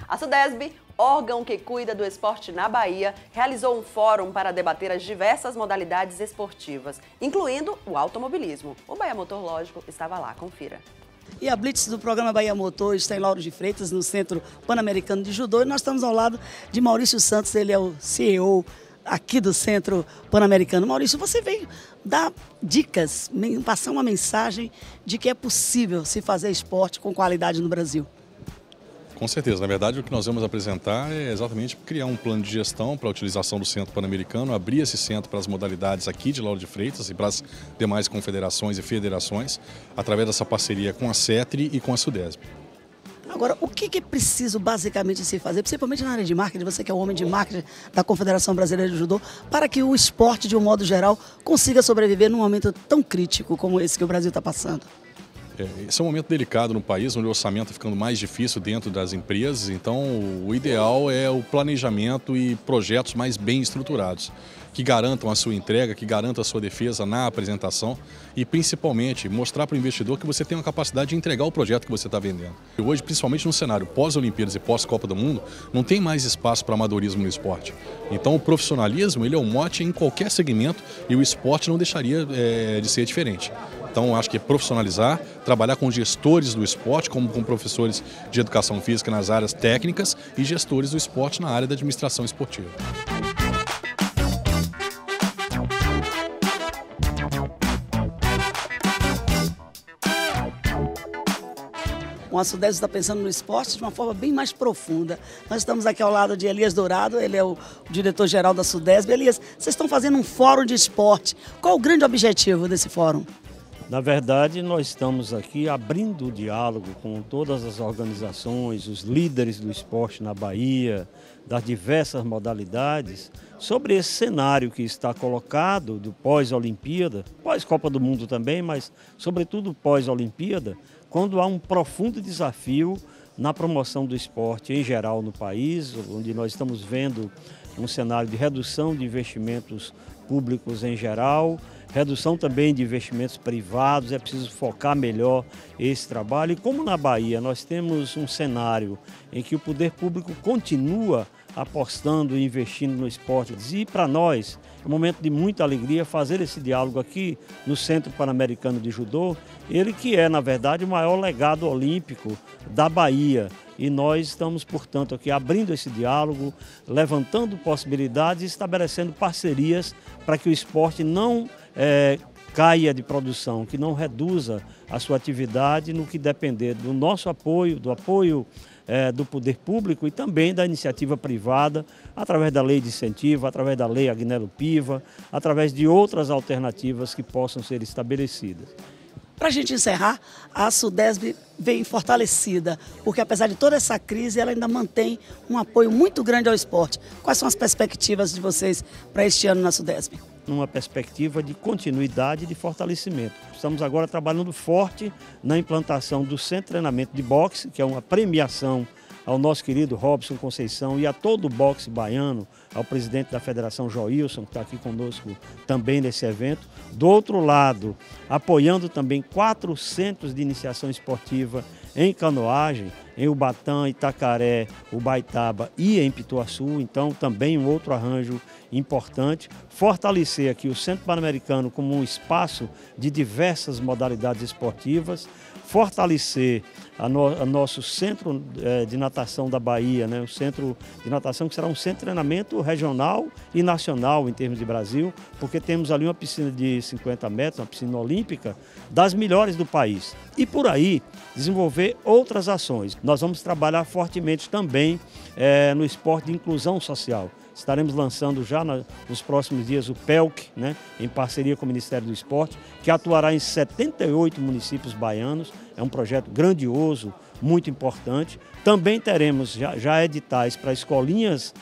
A SUDESB, órgão que cuida do esporte na Bahia, realizou um fórum para debater as diversas modalidades esportivas, incluindo o automobilismo. O Bahia Motor, lógico, estava lá. Confira. E a Blitz do programa Bahia Motor está em Lauro de Freitas, no Centro Pan-Americano de Judô. E nós estamos ao lado de Maurício Santos, ele é o CEO aqui do Centro Pan-Americano. Maurício, você veio dar dicas, passar uma mensagem de que é possível se fazer esporte com qualidade no Brasil. Com certeza. Na verdade, o que nós vamos apresentar é exatamente criar um plano de gestão para a utilização do Centro Pan-Americano, abrir esse centro para as modalidades aqui de Lauro de Freitas e para as demais confederações e federações, através dessa parceria com a CETRI e com a SUDESB. Agora, o que é preciso basicamente se fazer, principalmente na área de marketing, você que é o homem de marketing da Confederação Brasileira de Judô, para que o esporte, de um modo geral, consiga sobreviver num momento tão crítico como esse que o Brasil está passando? Esse é um momento delicado no país, onde o orçamento está ficando mais difícil dentro das empresas, então o ideal é o planejamento e projetos mais bem estruturados, que garantam a sua entrega, que garantam a sua defesa na apresentação e principalmente mostrar para o investidor que você tem uma capacidade de entregar o projeto que você está vendendo. E hoje, principalmente no cenário pós-Olimpíadas e pós-Copa do Mundo, não tem mais espaço para amadorismo no esporte. Então o profissionalismo ele é um mote em qualquer segmento e o esporte não deixaria de ser diferente. Então, acho que é profissionalizar, trabalhar com gestores do esporte, como com professores de educação física nas áreas técnicas e gestores do esporte na área da administração esportiva. O SUDESB está pensando no esporte de uma forma bem mais profunda. Nós estamos aqui ao lado de Elias Dourado, ele é o diretor-geral da SUDESB. Elias, vocês estão fazendo um fórum de esporte. Qual o grande objetivo desse fórum? Na verdade, nós estamos aqui abrindo o diálogo com todas as organizações, os líderes do esporte na Bahia, das diversas modalidades, sobre esse cenário que está colocado do pós-Olimpíada, pós-Copa do Mundo também, mas sobretudo pós-Olimpíada, quando há um profundo desafio na promoção do esporte em geral no país, onde nós estamos vendo um cenário de redução de investimentos públicos em geral, redução também de investimentos privados, é preciso focar melhor esse trabalho. E como na Bahia nós temos um cenário em que o poder público continua apostando e investindo no esporte, e para nós é um momento de muita alegria fazer esse diálogo aqui no Centro Pan-Americano de Judô, ele que é, na verdade, o maior legado olímpico da Bahia. E nós estamos, portanto, aqui abrindo esse diálogo, levantando possibilidades e estabelecendo parcerias para que o esporte não caia de produção, que não reduza a sua atividade no que depender do nosso apoio, do apoio do poder público e também da iniciativa privada, através da lei de incentivo, através da lei Agnello Piva, através de outras alternativas que possam ser estabelecidas. Para a gente encerrar, a SUDESB vem fortalecida, porque apesar de toda essa crise, ela ainda mantém um apoio muito grande ao esporte. Quais são as perspectivas de vocês para este ano na SUDESB? Numa perspectiva de continuidade e de fortalecimento. Estamos agora trabalhando forte na implantação do Centro de Treinamento de Boxe, que é uma premiação ao nosso querido Robson Conceição e a todo o boxe baiano, ao presidente da Federação Joilson, que está aqui conosco também nesse evento. Do outro lado, apoiando também 4 centros de iniciação esportiva em canoagem, em Ubatã, Itacaré, Ubaitaba e em Pituaçu, então também um outro arranjo importante. Fortalecer aqui o Centro Pan-Americano como um espaço de diversas modalidades esportivas, fortalecer nosso centro de natação da Bahia, né? O centro de natação que será um centro de treinamento regional e nacional em termos de Brasil, porque temos ali uma piscina de 50 metros, uma piscina olímpica, das melhores do país. E por aí, desenvolver outras ações. Nós vamos trabalhar fortemente também no esporte de inclusão social. Estaremos lançando já nos próximos dias o PELC, né, em parceria com o Ministério do Esporte, que atuará em 78 municípios baianos. É um projeto grandioso, muito importante. Também teremos já editais para escolinhas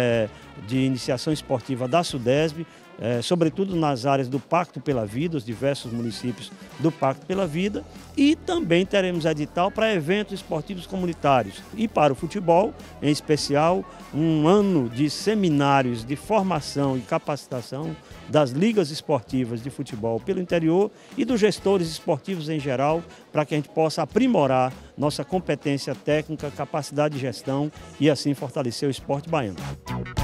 de iniciação esportiva da SUDESB, sobretudo nas áreas do Pacto pela Vida, os diversos municípios do Pacto pela Vida, e também teremos edital para eventos esportivos comunitários e para o futebol, em especial um ano de seminários de formação e capacitação das ligas esportivas de futebol pelo interior e dos gestores esportivos em geral, para que a gente possa aprimorar nossa competência técnica, capacidade de gestão e assim fortalecer o esporte baiano.